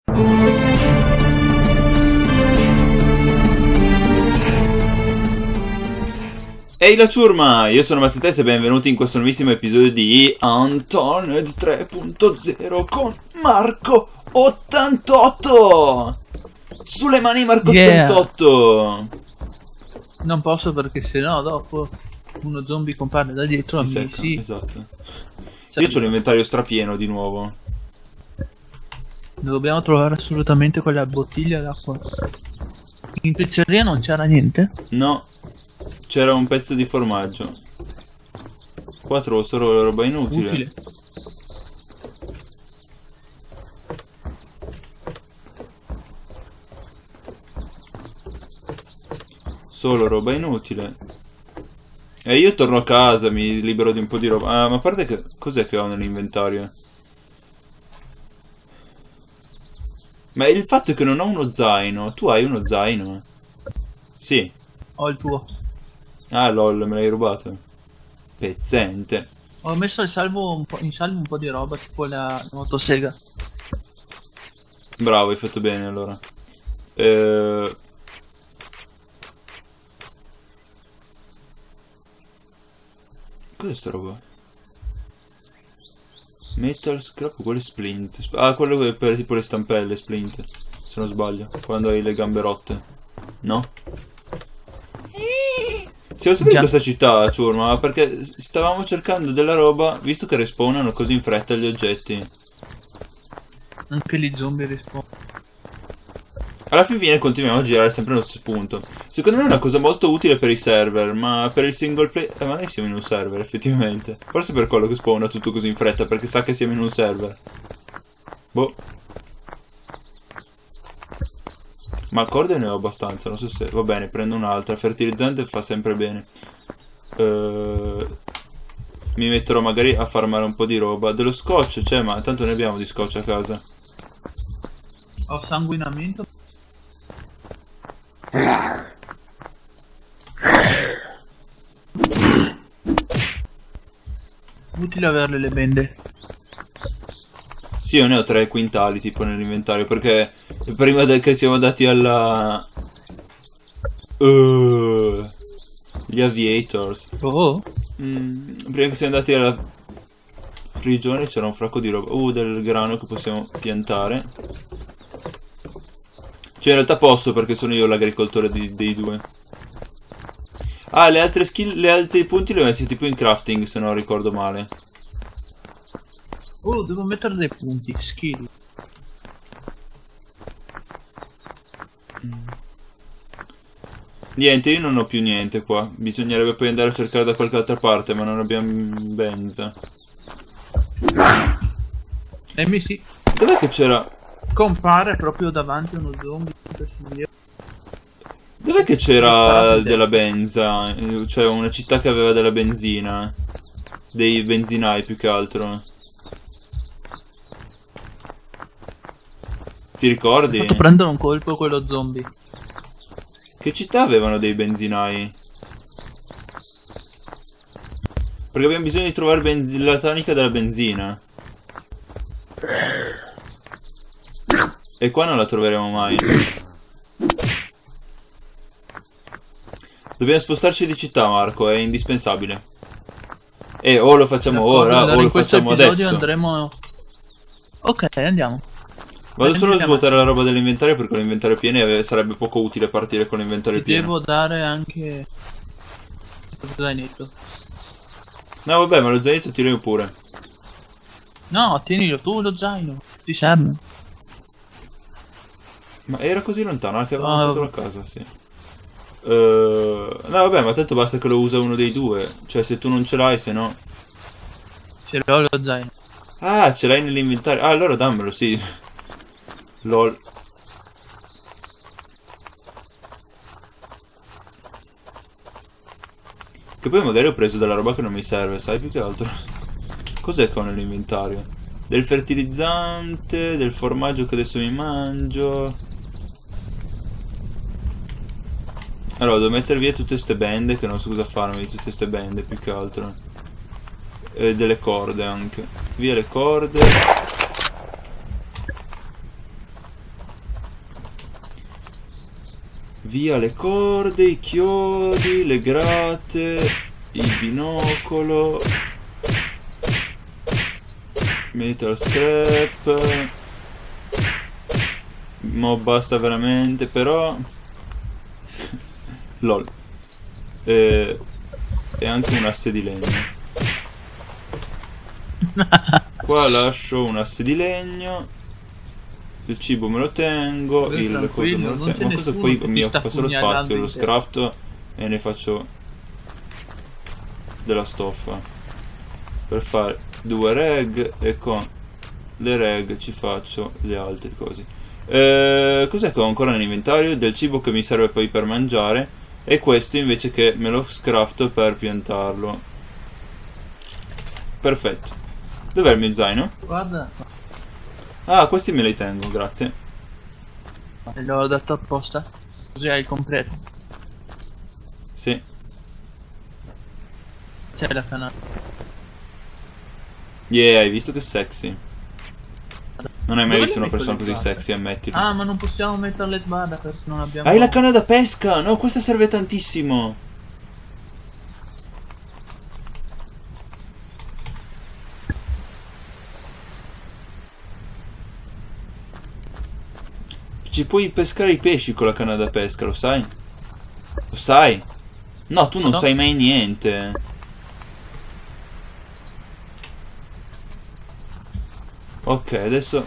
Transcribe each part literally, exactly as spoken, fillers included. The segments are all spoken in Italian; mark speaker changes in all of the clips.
Speaker 1: Ehi la ciurma, io sono Mazzatess e benvenuti in questo nuovissimo episodio di Unturned tre punto zero con Marco ottantotto! Sulle mani Marco
Speaker 2: Yeah.
Speaker 1: ottantotto!
Speaker 2: Non posso perché sennò dopo uno zombie compare da dietro a
Speaker 1: Ti
Speaker 2: me,
Speaker 1: secca,
Speaker 2: sì.
Speaker 1: esatto. Io ho l'inventario strapieno di nuovo.
Speaker 2: Dobbiamo trovare assolutamente quella bottiglia d'acqua. In pizzeria non c'era niente?
Speaker 1: No, c'era un pezzo di formaggio. Qua trovo solo roba inutile.
Speaker 2: Utile.
Speaker 1: Solo roba inutile. E io torno a casa, mi libero di un po' di roba. Ah, ma a parte che... Cos'è che ho nell'inventario? Ma il fatto è che non ho uno zaino. Tu hai uno zaino? Sì.
Speaker 2: Ho il tuo.
Speaker 1: Ah, lol, me l'hai rubato. Pezzente.
Speaker 2: Ho messo in salvo un po', in salvo un po' di roba, tipo la motosega.
Speaker 1: Bravo, hai fatto bene allora. Eh... Cos'è sta roba? Metal scrap, quello è splint. Ah, quello è per tipo le stampelle, splint. Se non sbaglio. Quando hai le gambe rotte. No? Siamo sempre in
Speaker 2: Già.
Speaker 1: questa città, ciurma, perché stavamo cercando della roba, visto che respawnano così in fretta gli oggetti.
Speaker 2: Anche gli zombie rispondono.
Speaker 1: Alla fin fine continuiamo a girare sempre nello stesso punto. Secondo me è una cosa molto utile per i server, ma per il single player... Eh, ma noi siamo in un server, effettivamente. Forse per quello che spawna tutto così in fretta, perché sa che siamo in un server. Boh. Ma corde ne ho abbastanza, non so se... Va bene, prendo un'altra. Fertilizzante fa sempre bene. Uh... Mi metterò magari a farmare un po' di roba. Dello scotch c'è, ma tanto ne abbiamo di scotch a casa.
Speaker 2: Ho sanguinamento. Utile averle le bende.
Speaker 1: Sì, io ne ho tre quintali tipo nell'inventario, perché prima del che siamo andati alla... Uh, gli aviators.
Speaker 2: Oh,
Speaker 1: Mm, prima che siamo andati alla prigione c'era un fracco di roba. Uh, del grano che possiamo piantare. Cioè in realtà posso perché sono io l'agricoltore dei due. Ah, le altre skill, le altri punti li ho messi tipo in crafting se non ricordo male.
Speaker 2: oh, devo mettere dei punti. Skill.
Speaker 1: Niente, io non ho più niente qua. Bisognerebbe poi andare a cercare da qualche altra parte, ma non abbiamo benza.
Speaker 2: E mi si
Speaker 1: Dov'è che c'era...
Speaker 2: compare proprio davanti a uno zombie.
Speaker 1: Dov'è che c'era della benza? Cioè una città che aveva della benzina. Dei benzinai più che altro. Ti
Speaker 2: Ho
Speaker 1: ricordi?
Speaker 2: fatto prendere un colpo quello zombie.
Speaker 1: Che città avevano dei benzinai? Perché abbiamo bisogno di trovare benz- la tonica della benzina. E qua non la troveremo mai. Dobbiamo spostarci di città, Marco, è indispensabile. E o lo facciamo ora
Speaker 2: Allora,
Speaker 1: o lo
Speaker 2: in questo
Speaker 1: facciamo
Speaker 2: episodio
Speaker 1: adesso.
Speaker 2: andremo... Ok, andiamo.
Speaker 1: Vado solo a
Speaker 2: Andiamo.
Speaker 1: svuotare la roba dell'inventario perché l'inventario pieno e sarebbe poco utile partire con l'inventario
Speaker 2: Ti
Speaker 1: pieno.
Speaker 2: devo dare anche lo zainetto.
Speaker 1: No vabbè, ma lo zainetto tiro io pure.
Speaker 2: No, tienilo tu lo zaino. Ti serve.
Speaker 1: Ma era così lontano, anche avevamo
Speaker 2: Ah,
Speaker 1: fatto la casa, sì. Uh, no vabbè, ma tanto basta che lo usa uno dei due. Cioè se tu non ce l'hai, se no...
Speaker 2: Ce l'ho lo zaino.
Speaker 1: Ah, ce l'hai nell'inventario. Ah, allora dammelo, sì. Lol. Che poi magari ho preso della roba che non mi serve, sai, più che altro. Cos'è che ho nell'inventario? Del fertilizzante, del formaggio che adesso mi mangio. Allora, devo mettere via tutte ste bende, che non so cosa farmi di tutte ste bende, più che altro. E delle corde anche. Via le corde. Via le corde, i chiodi, le grate, il binocolo, metal scrap. Mo basta veramente, però lol. E, e anche un asse di legno. Qua lascio un asse di legno. Il cibo me lo tengo,
Speaker 2: Eh,
Speaker 1: il coso me lo
Speaker 2: non
Speaker 1: tengo. Ma
Speaker 2: c'è
Speaker 1: cosa
Speaker 2: nessuno
Speaker 1: poi
Speaker 2: che
Speaker 1: mi
Speaker 2: ti sta
Speaker 1: occupa solo
Speaker 2: pugnalando
Speaker 1: spazio, lo
Speaker 2: in te.
Speaker 1: scrafto e ne faccio della stoffa. Per fare due reg e con le reg ci faccio le altre cose. Eh, cos'è che ho ancora nell'inventario? Del cibo che mi serve poi per mangiare. E questo invece che me lo scrafto per piantarlo. Perfetto. Dov'è il mio zaino?
Speaker 2: Guarda.
Speaker 1: Ah, questi me li tengo, grazie.
Speaker 2: E l'ho dato apposta. Così hai completo.
Speaker 1: Sì.
Speaker 2: C'è la canale.
Speaker 1: Yeah, hai visto che sexy? Non hai mai
Speaker 2: Dove
Speaker 1: visto
Speaker 2: le
Speaker 1: una
Speaker 2: metto
Speaker 1: persona
Speaker 2: le
Speaker 1: così
Speaker 2: sbarre?
Speaker 1: sexy, ammettilo.
Speaker 2: Ah, ma non possiamo mettere le sbarre perché non abbiamo...
Speaker 1: Hai la canna da pesca! No, questa serve tantissimo. Ci puoi pescare i pesci con la canna da pesca, lo sai? Lo sai? No, tu non
Speaker 2: No.
Speaker 1: sai mai niente. Ok, adesso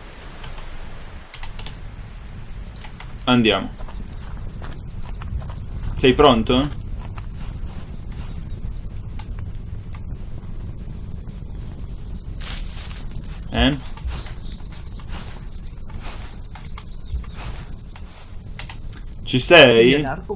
Speaker 1: andiamo. Sei pronto? Eh? Ci sei?
Speaker 2: l'arco.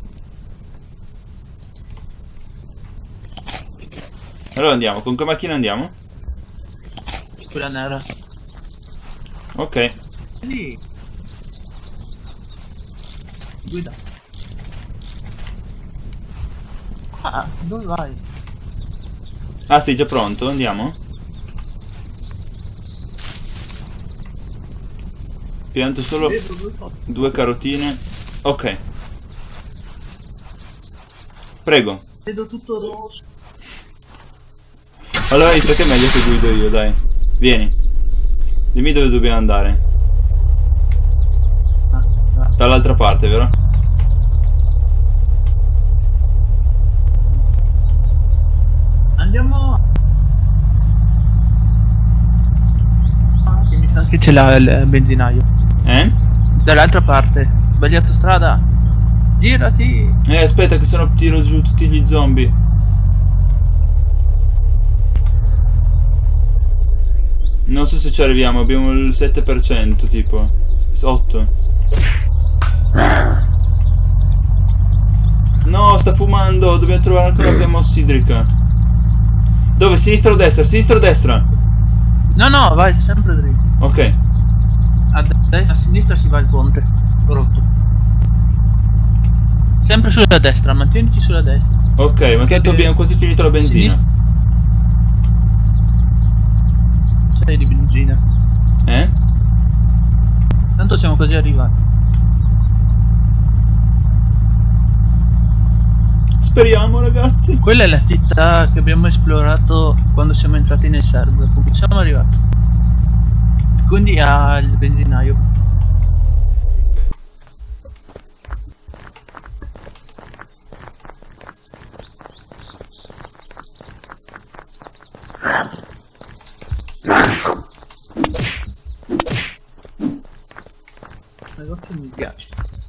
Speaker 1: Allora andiamo, con che macchina andiamo?
Speaker 2: Quella nera.
Speaker 1: Ok.
Speaker 2: Lì. Guida. Ah, dove vai?
Speaker 1: Ah, sei già pronto? Andiamo? Pianto solo
Speaker 2: Vedo due cose.
Speaker 1: due carotine. Ok. Prego.
Speaker 2: Vedo tutto rosso.
Speaker 1: Allora mi sa che è meglio che guido io, dai. Vieni. Dimmi dove dobbiamo andare.
Speaker 2: Ah, ah.
Speaker 1: Dall'altra parte, vero?
Speaker 2: Andiamo. Ah, che mi sa che c'è la- il benzinaio.
Speaker 1: Eh?
Speaker 2: Dall'altra parte. Sbagliato strada. Girati.
Speaker 1: Eh, aspetta che sennò tiro giù tutti gli zombie. Non so se ci arriviamo, abbiamo il sette per cento tipo. otto. No, sta fumando, dobbiamo trovare ancora una fiamma ossidrica. Dove? Sinistra o destra? Sinistra o destra?
Speaker 2: No, no, vai sempre dritto.
Speaker 1: Ok.
Speaker 2: A destra, a sinistra si va il ponte. Rotto. Sempre sulla destra, mantieniti sulla destra.
Speaker 1: Ok, ma tanto
Speaker 2: che-
Speaker 1: abbiamo quasi finito la benzina.
Speaker 2: Sei di benzina.
Speaker 1: Eh?
Speaker 2: Tanto siamo quasi arrivati.
Speaker 1: Speriamo, ragazzi.
Speaker 2: Quella è la città che abbiamo esplorato quando siamo entrati nel server. Come siamo arrivati? Quindi al benzinaio. Negozio mi piace.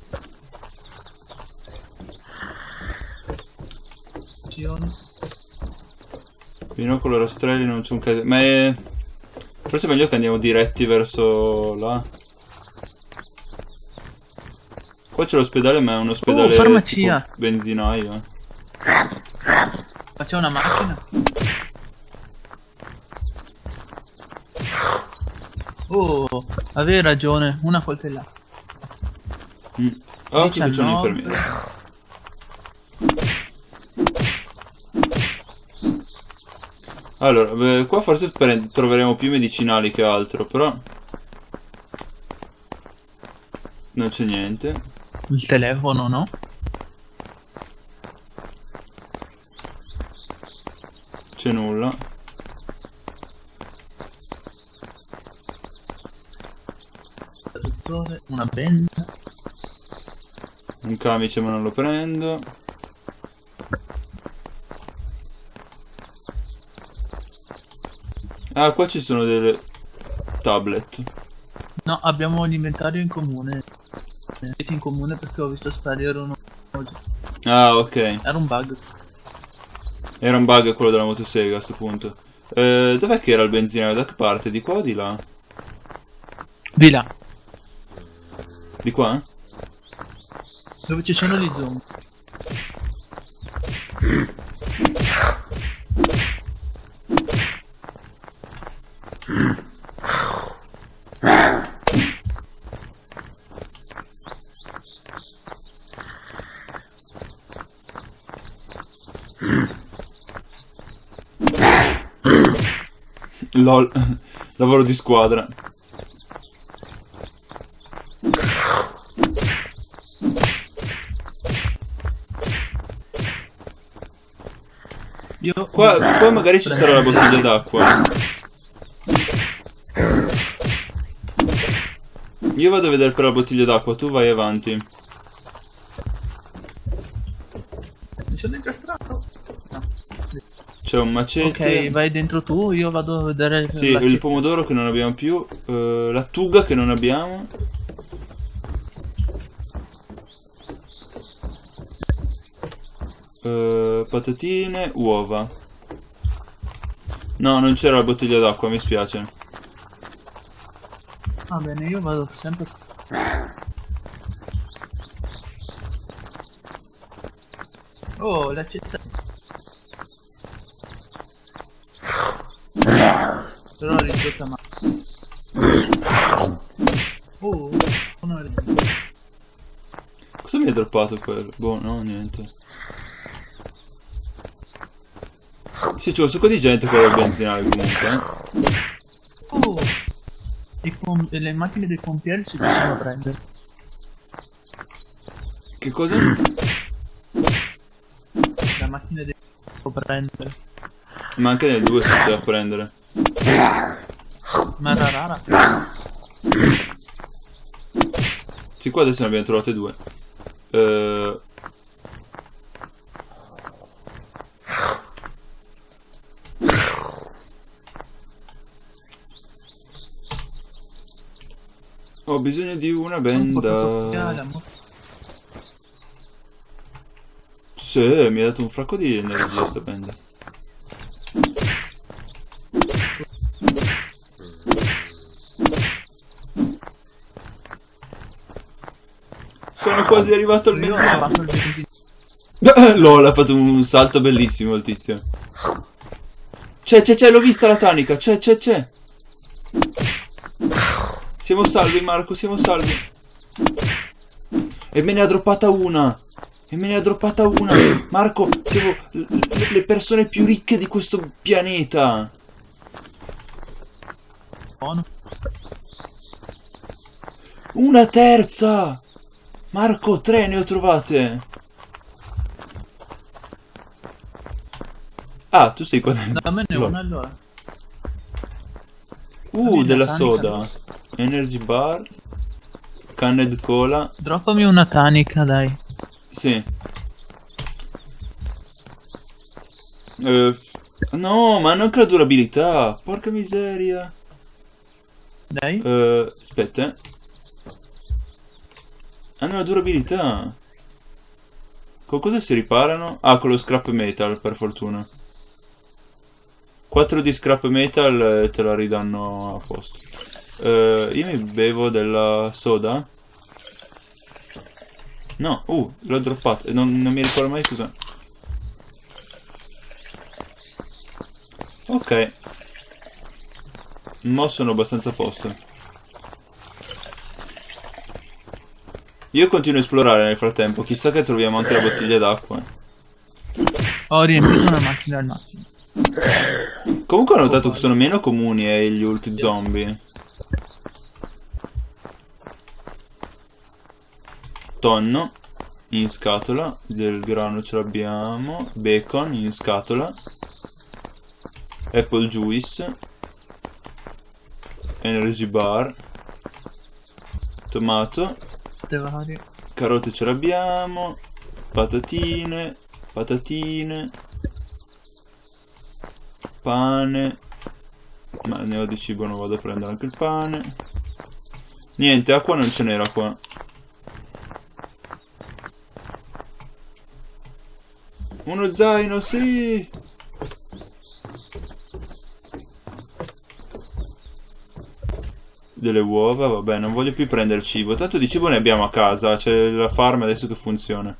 Speaker 1: Binocolo, rastrelli, non c'è un caso. Ma è... Forse è meglio che andiamo diretti verso là. Qua c'è l'ospedale, ma è un ospedale
Speaker 2: Oh, farmacia.
Speaker 1: tipo benzinaio.
Speaker 2: Ma c'è una macchina? Oh, avevi ragione, una coltellata.
Speaker 1: Mm. Oh, qui c'è un
Speaker 2: diciannove.
Speaker 1: infermiere. Allora, beh, qua forse pre- troveremo più medicinali che altro, però... Non c'è niente.
Speaker 2: Il telefono, no?
Speaker 1: C'è nulla.
Speaker 2: Traduttore, una benda.
Speaker 1: Un camice ma non lo prendo. Ah, qua ci sono delle tablet.
Speaker 2: No, abbiamo l'inventario in comune. Siete in comune perché ho visto sparire uno.
Speaker 1: Ah, ok.
Speaker 2: Era un bug.
Speaker 1: Era un bug quello della motosega a sto punto. Eh, dov'è che era il benzinaio? Da che parte? Di qua o di là?
Speaker 2: Di là,
Speaker 1: Di qua?
Speaker 2: dove ci sono gli zombie.
Speaker 1: LOL. Lavoro di squadra.
Speaker 2: Io
Speaker 1: Qua, qua magari ci sarà la bottiglia d'acqua. Io vado a vedere per la bottiglia d'acqua, tu vai avanti.
Speaker 2: mi sono incastrato. No.
Speaker 1: C'è un macete.
Speaker 2: Ok, vai dentro tu, io vado a vedere.
Speaker 1: Sì,
Speaker 2: la
Speaker 1: il
Speaker 2: chiesa.
Speaker 1: pomodoro che non abbiamo più. eh, la tuga che non abbiamo. eh, patatine, uova. No, non c'era la bottiglia d'acqua, mi spiace.
Speaker 2: Va bene, io vado sempre. Oh, la città. Però ho ridotta ma. Oh, non è.
Speaker 1: Cosa mi hai droppato quello? Boh, no, niente. Sì, c'è un sacco di gente con il benzinaio comunque, eh.
Speaker 2: Oh, i pom- le macchine dei pompieri si possono prendere.
Speaker 1: Che cosa?
Speaker 2: La macchina dei può prendere.
Speaker 1: Ma anche nel due si poteva prendere.
Speaker 2: Ma era rara.
Speaker 1: Sì, qua adesso ne abbiamo trovate due. Eh... Ho bisogno di una benda. Sì, mi ha dato un fracco di energia sta benda. Sono quasi arrivato al
Speaker 2: Io ho
Speaker 1: benzinaio.
Speaker 2: fatto il benzinaio.
Speaker 1: LOL, ha fatto un salto bellissimo il tizio. C'è, c'è, c'è, l'ho vista la tanica. C'è, c'è, c'è. Siamo salvi, Marco, siamo salvi. E me ne ha droppata una. E me ne ha droppata una. Marco, siamo le, le persone più ricche di questo pianeta.
Speaker 2: Buono.
Speaker 1: Una terza. Marco, tre ne ho trovate. Ah, tu sei qua dentro.
Speaker 2: Dammene
Speaker 1: Lol.
Speaker 2: una allora.
Speaker 1: Uh,
Speaker 2: Dammi
Speaker 1: della
Speaker 2: una tanica.
Speaker 1: soda. Energy bar. Canned cola.
Speaker 2: Droppami una tanica, dai.
Speaker 1: Sì. Eh, no, ma non che la durabilità. Porca miseria.
Speaker 2: Dai.
Speaker 1: Eh, aspetta. Hanno la durabilità. Con cosa si riparano? Ah, con lo scrap metal, per fortuna. quattro di scrap metal eh, te la ridanno a posto. Eh, io mi bevo della soda. No, uh, l'ho droppato. Non, non mi ricordo mai cosa. Ok. Mo sono abbastanza a posto. Io continuo a esplorare nel frattempo. Chissà che troviamo anche la bottiglia d'acqua.
Speaker 2: Ho riempito una macchina al massimo.
Speaker 1: Comunque ho notato che sono meno comuni eh, gli Hulk zombie. tonno in scatola, del grano ce l'abbiamo, bacon in scatola, apple juice, energy bar, tomato, carote ce l'abbiamo, patatine, patatine, pane, ma ne ho di cibo, non vado a prendere anche il pane. Niente, acqua non ce n'era qua. Uno zaino, sì! Delle uova, vabbè, non voglio più prendere cibo. Tanto di cibo ne abbiamo a casa, c'è la farm adesso che funziona.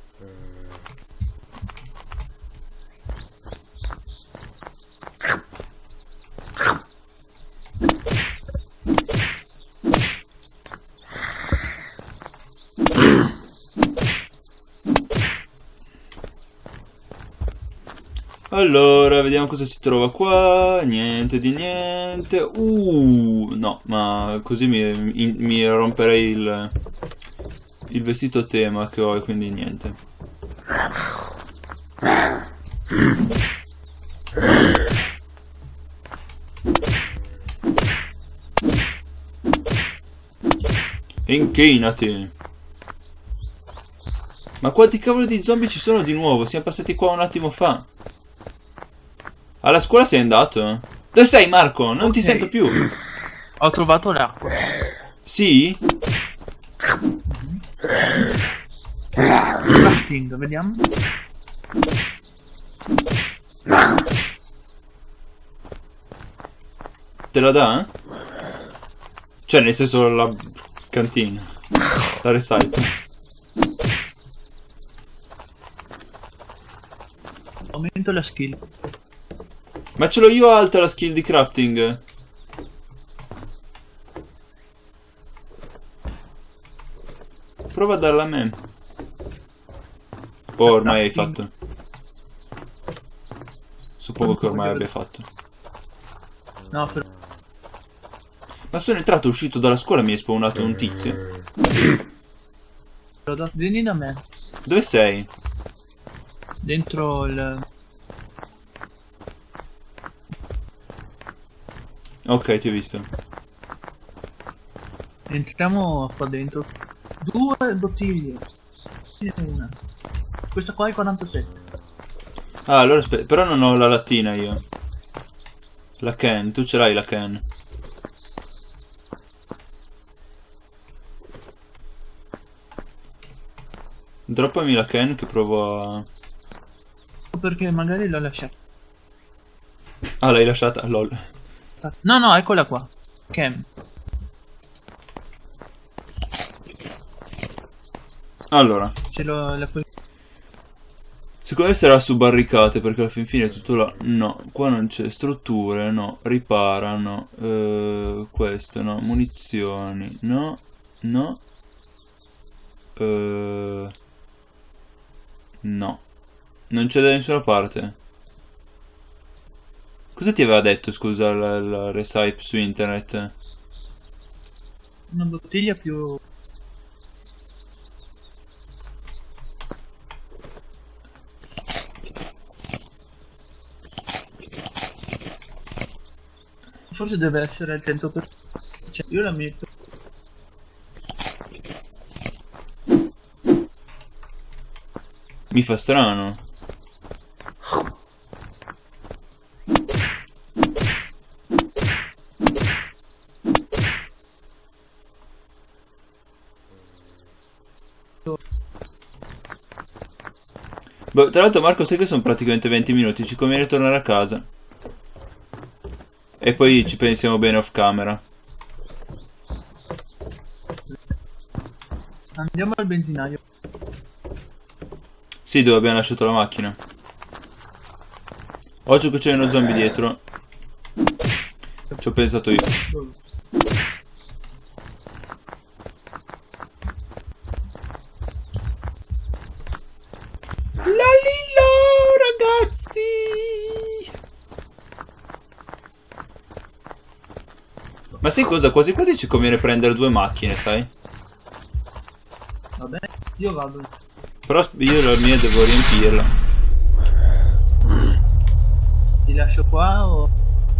Speaker 1: Allora, vediamo cosa si trova qua. Niente di niente. Uh, no, ma così mi, in, mi romperei il, il vestito tema che ho e quindi niente. Inchinati. Ma quanti cavolo di zombie ci sono di nuovo? Siamo passati qua un attimo fa. Alla scuola sei andato? Dove sei, Marco? Non okay. Ti sento più.
Speaker 2: Ho trovato l'acqua.
Speaker 1: Sì?
Speaker 2: Crafting, vediamo.
Speaker 1: Te la dà? Cioè, nel senso, la cantina. La recycle.
Speaker 2: Aumento la skill.
Speaker 1: Ma ce l'ho io alta la skill di crafting. Prova a darla a me. Oh, ormai hai fatto. Suppongo che ormai abbia fatto.
Speaker 2: No, però...
Speaker 1: Ma sono entrato e uscito dalla scuola e mi è spawnato un tizio.
Speaker 2: Vieni da me.
Speaker 1: Dove sei?
Speaker 2: Dentro il...
Speaker 1: Ok, ti ho visto.
Speaker 2: Entriamo qua dentro. Due bottiglie. Una. Questa qua è quarantasette.
Speaker 1: Ah, allora aspetta. Però non ho la lattina io. La can. Tu ce l'hai la can. Droppami la can che provo a...
Speaker 2: Perché magari l'ho lasciata.
Speaker 1: Ah, l'hai lasciata? Lol.
Speaker 2: No, no, eccola qua. Cam.
Speaker 1: Allora.
Speaker 2: Ce l'ho... La puoi...
Speaker 1: Secondo me sarà su barricate perché alla fin fine è tutto là. No, qua non c'è. Strutture, no. Ripara, no. Uh, questo, no. Munizioni, no. No. Uh, no. Non c'è da nessuna parte. Cosa ti aveva detto, scusa, la, la recipe su internet?
Speaker 2: Una bottiglia più... Forse deve essere il cento per cento. Cioè, io la metto.
Speaker 1: Mi fa strano. Boh, tra l'altro Marco, sai che sono praticamente venti minuti, ci conviene tornare a casa. E poi ci pensiamo bene off camera.
Speaker 2: Andiamo al benzinaio.
Speaker 1: Sì, dove abbiamo lasciato la macchina. Occhio che c'è uno zombie dietro. Ci ho pensato io. Lalilo, ragazzi! Ma sai cosa? Quasi quasi ci conviene prendere due macchine, sai?
Speaker 2: Va bene, io vado.
Speaker 1: Però io la mia devo riempirla.
Speaker 2: Ti lascio qua o...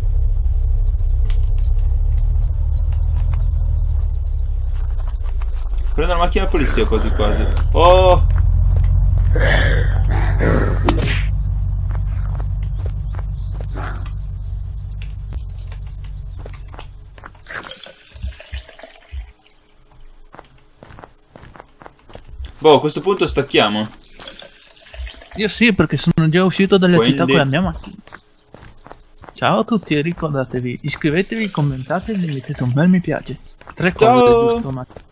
Speaker 1: Prendo la macchina da polizia quasi quasi. Oh! Boh, a questo punto stacchiamo.
Speaker 2: Io sì, perché sono già uscito dalle
Speaker 1: Quindi...
Speaker 2: città con la mia macchina. Ciao a tutti e ricordatevi, iscrivetevi, commentate e mettete un bel mi piace. Tre
Speaker 1: Ciao.
Speaker 2: cose giusto, ma...